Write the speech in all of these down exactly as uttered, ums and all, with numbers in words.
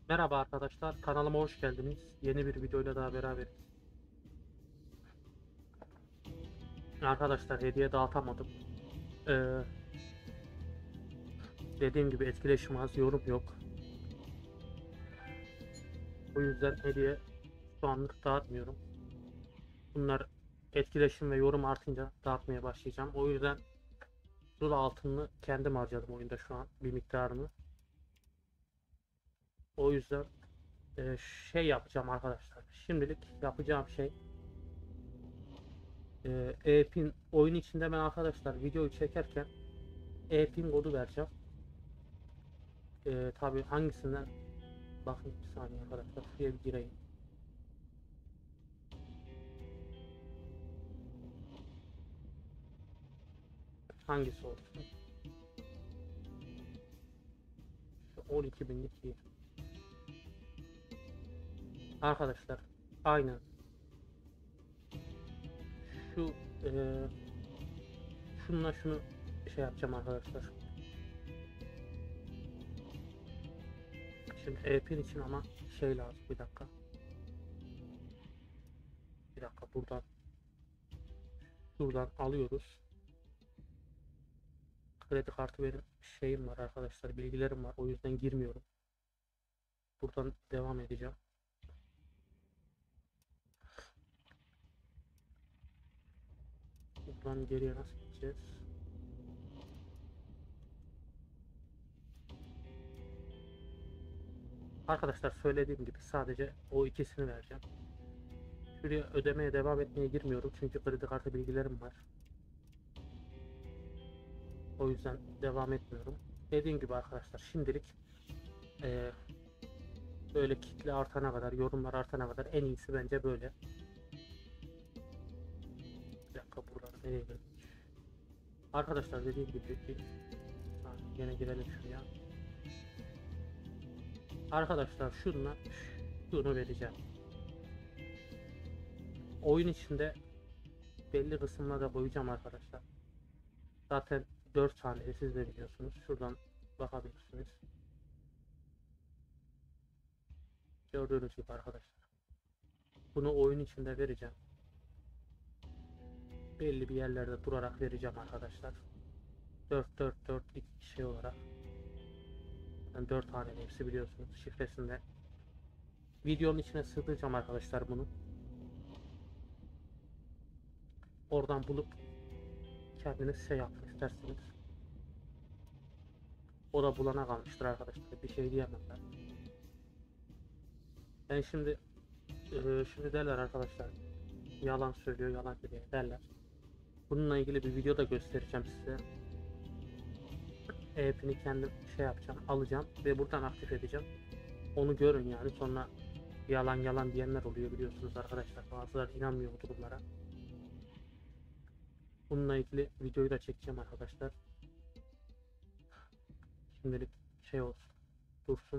Merhaba arkadaşlar, kanalıma hoş geldiniz. Yeni bir videoyla daha beraberiz. Arkadaşlar hediye dağıtamadım. Ee, dediğim gibi etkileşim az, yorum yok. O yüzden hediye şu anlık dağıtmıyorum. Bunlar etkileşim ve yorum artınca dağıtmaya başlayacağım. O yüzden Zula altınını kendim harcadım oyunda şu an bir miktarını. O yüzden e, şey yapacağım arkadaşlar. Şimdilik yapacağım şey e, e-pin oyun içinde ben arkadaşlar videoyu çekerken e-pin kodu vereceğim. E, tabii hangisinden bakın bir saniye arkadaşlar şuraya bir gireyim. Hangisi olsun? Şu on iki binlik iyi. Arkadaşlar aynen şu e, şununla şunu şey yapacağım arkadaşlar. Şimdi e-pin için ama şey lazım bir dakika. Bir dakika buradan buradan alıyoruz. Kredi kartı benim şeyim var arkadaşlar, bilgilerim var. O yüzden girmiyorum. Buradan devam edeceğim. Buradan geriye nasıl gideceğiz? Arkadaşlar söylediğim gibi sadece o ikisini vereceğim. Şuraya ödemeye devam etmeye girmiyorum çünkü kredi kartı bilgilerim var. O yüzden devam etmiyorum. Dediğim gibi arkadaşlar şimdilik eee, böyle kitle artana kadar, yorumlar artana kadar en iyisi bence böyle. Bir dakika buraları nereye girdik? Arkadaşlar dediğim gibi bir, ha, yine girelim şuraya. Arkadaşlar şunla şunu vereceğim. Oyun içinde belli kısımlara koyacağım arkadaşlar. Zaten dört tane siz de biliyorsunuz. Şuradan bakabilirsiniz. Gördüğünüz gibi arkadaşlar. Bunu oyun içinde vereceğim. Belli bir yerlerde durarak vereceğim arkadaşlar. dört dört dört iki şey olarak. Yani dört tane hepsi biliyorsunuz şifresinde. Videonun içine sığdıracağım arkadaşlar bunu. Oradan bulup kendiniz şey yapın isterseniz. O da bulana kalmıştır arkadaşlar. Bir şey diyemem ben. Ben şimdi e, şimdi derler arkadaşlar. Yalan söylüyor, yalan söylüyor derler. Bununla ilgili bir video da göstereceğim size. E-pini kendim şey yapacağım, alacağım ve buradan aktif edeceğim. Onu görün yani. Sonra yalan yalan diyenler oluyor biliyorsunuz arkadaşlar. Bazıları inanmıyor bu durumlara. Bununla ilgili videoyu da çekeceğim arkadaşlar. Şimdilik şey olsun, dursun.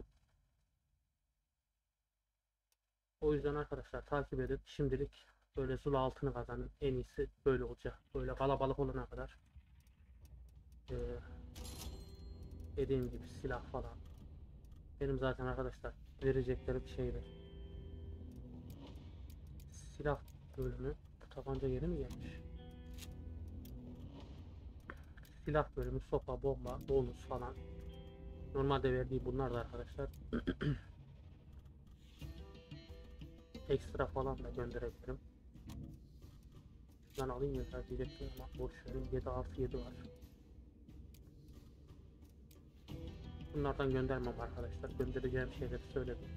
O yüzden arkadaşlar takip edin. Şimdilik böyle Zula altını kazanın. En iyisi böyle olacak. Böyle kalabalık olana kadar. Ee, dediğim gibi silah falan. Benim zaten arkadaşlar vereceklerim şeyler. Silah bölümü. Bu tabanca yeni mi gelmiş? Silah bölümü, sopa, bomba, bonus falan. Normalde verdiği bunlar da arkadaşlar. Ekstra falan da gönderebilirim. Ben alayım yeter diyecektim ama boş verin. yedi artı yedi var. Bunlardan göndermem arkadaşlar. Göndereceğim şeyleri söyledim.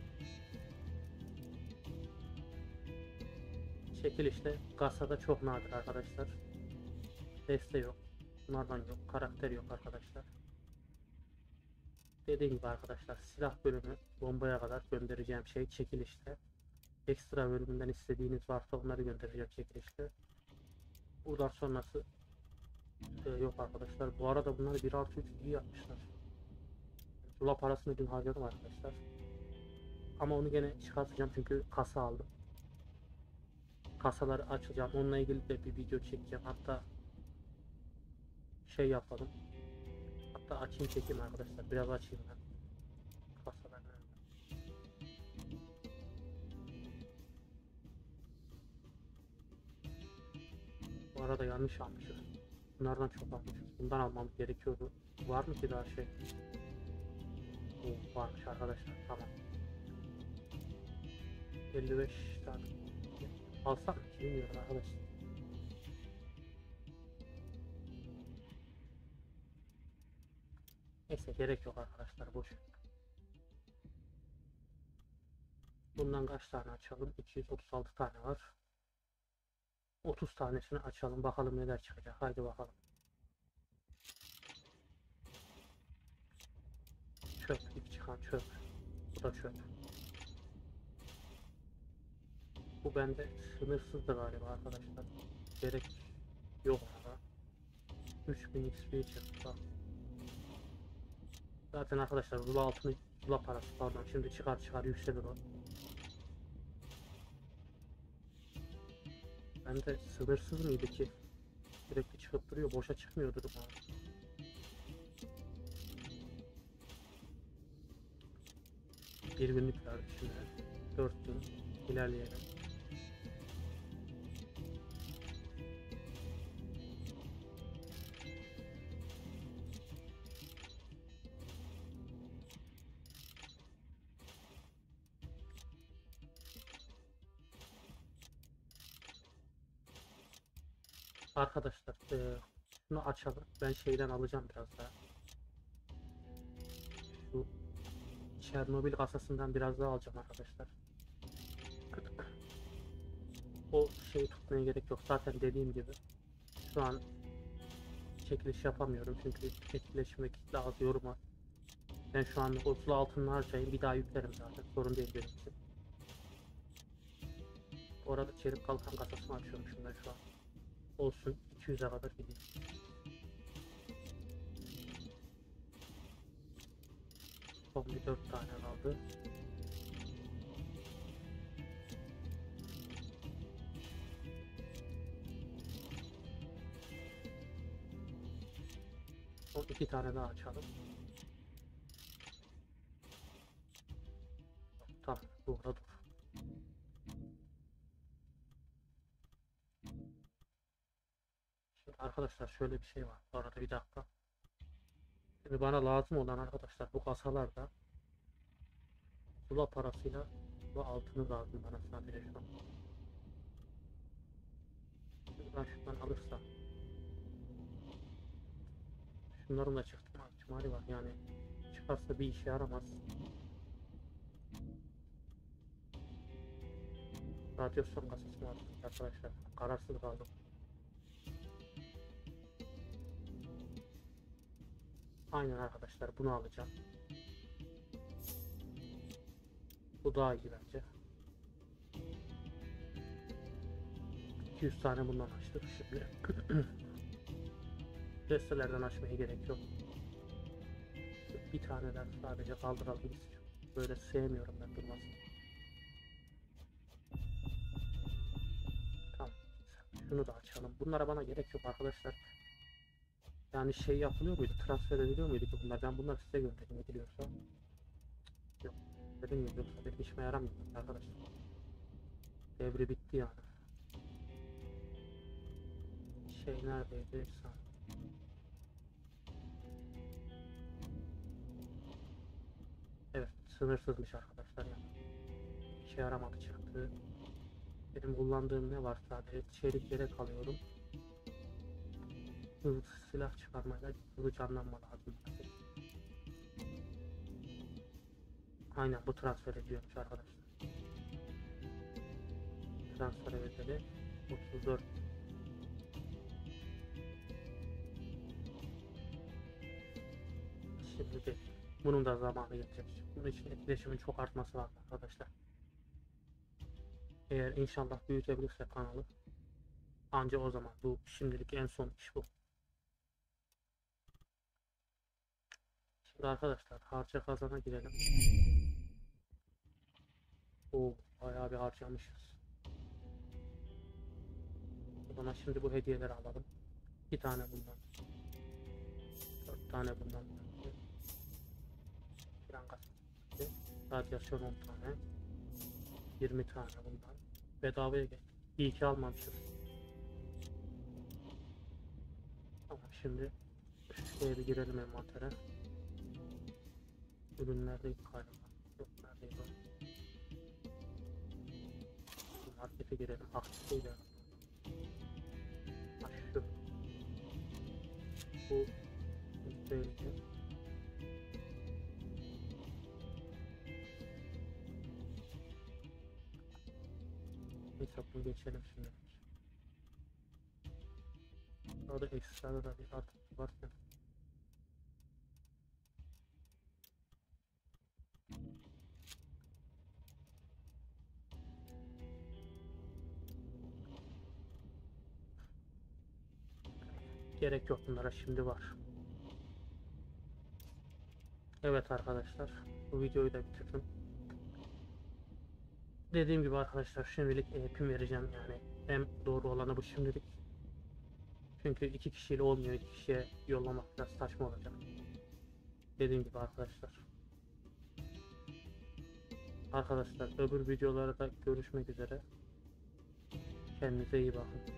Çekilişte kasada çok nadir arkadaşlar. Deste yok. Bunlardan yok. Karakter yok arkadaşlar. Dediğim gibi arkadaşlar silah bölümü bombaya kadar göndereceğim şey çekilişte. Ekstra bölümünden istediğiniz varsa onları göndereceğim çekilişte. Buradan sonrası e, yok arkadaşlar. Bu arada bunları bir artı üç iyi yapmışlar. Zula parasını dün harcadım arkadaşlar. Ama onu gene çıkartacağım çünkü kasa aldım. Kasaları açacağım. Onunla ilgili de bir video çekeceğim. Hatta şey yapalım. Hatta açayım çekeyim arkadaşlar. Biraz açayım ben. Kasalar nerede? arada yanlış almışız. Bunlardan çok almışız. Bundan almamız gerekiyordu. Var mı ki daha şey? Oo, varmış arkadaşlar. Tamam. elli beş tane. Alsak mı ki bilmiyorum arkadaşlar. Neyse gerek yok arkadaşlar, boş. Bundan kaç tane açalım? iki yüz otuz altı tane var. otuz tanesini açalım bakalım neler çıkacak. Haydi bakalım. Çöp, ilk çıkan çöp. Bu da çöp. Bu bende sınırsızdı galiba arkadaşlar. Gerek yok ama. üç bin X P çıktı. Zaten arkadaşlar zula altını, zula parası pardon, şimdi çıkar çıkar yükselir o. Bende sınırsız mıydı ki? Sürekli çıkıp duruyor, boşa çıkmıyordur bu. Bir günlük verdi şimdi. dört gün ilerleyelim. Arkadaşlar e, şunu açalım. Ben şeyden alacağım biraz daha. Şu Çernobil kasasından biraz daha alacağım arkadaşlar. O şeyi tutmaya gerek yok. Zaten dediğim gibi şu an çekiliş yapamıyorum çünkü etkileşim ve kitle az, yorum var. Ben şu an otuz altını harcayayım, bir daha yüklerim zaten. Sorun değil benim için. Orada çelik kalkan kasasını açıyormuşum ben şu an. Olsun, iki yüze kadar gideyim. Son bir dört tane kaldı. Son iki tane daha açalım. Tamam, burada dur. Şimdi arkadaşlar şöyle bir şey var. Bu arada bir dakika. Şimdi bana lazım olan arkadaşlar bu kasalarda zula parasıyla bu altını lazım bana sadece şu an. Şimdi ben şundan alırsam şunların da çıktı ihtimali var yani, çıkarsa bir işe yaramaz. Radyasyon kasası var arkadaşlar, kararsız kaldım. Aynen arkadaşlar, bunu alacağım. Bu daha iyi bence. iki yüz tane bundan açtık şimdi. Destelerden açmaya gerek yok. Bir taneden sadece kaldıralım istiyorum. Böyle sevmiyorum ben durmasını. Tamam. Şunu da açalım. Bunlara bana gerek yok arkadaşlar. Yani şey yapılıyor muydu? Transfer ediliyor muydu ki bunlar? Ben bunları size göndereyim ediliyorsa. Yok. Dediğim gibi yoksa benim işime yaramıyor arkadaşlar. Devri bitti yani. Şey neredeydi? Sen. Evet, sınırsızmış arkadaşlar yani. İşe yaramadı çıktı. Benim kullandığım ne var sadece? Çelik yelek alıyorum. Hızlı silah çıkarmayla hızlı canlanma lazım. Aynen, bu transfer ediyormuş arkadaşlar. Transfer edildi. otuz dört. Şimdi de bunun da zamanı gelecek. Bunun için etkileşimin çok artması lazım arkadaşlar. Eğer inşallah büyütebilirse kanalı, anca o zaman. Bu şimdilik en son iş bu. Şimdi arkadaşlar harca kazana girelim. Oo, bayağı bir harcamışız. O zaman şimdi bu hediyeleri alalım. iki tane bundan. dört tane bundan. Radyasyon on tane. yirmi tane bundan. Bedavaya gel. İyi ki almamışız. Şimdi şuraya bir girelim envantere. Ürünlerdeydi galiba. Yok, neredeydi o? Bu markete girelim. Aktif değil yani. Ha, şu. Bu değildi. Neyse bunu geçelim şimdi. Orada ekstrada da bir artık varken. Gerek yok, bunlara şimdi var. Evet arkadaşlar, bu videoyu da bitirdim. Dediğim gibi arkadaşlar, şimdilik e-pin vereceğim yani. En doğru olanı bu şimdilik. Çünkü iki kişiyle olmuyor, iki kişiye yollamak biraz saçma olacak. Dediğim gibi arkadaşlar. Arkadaşlar öbür videolarda görüşmek üzere. Kendinize iyi bakın.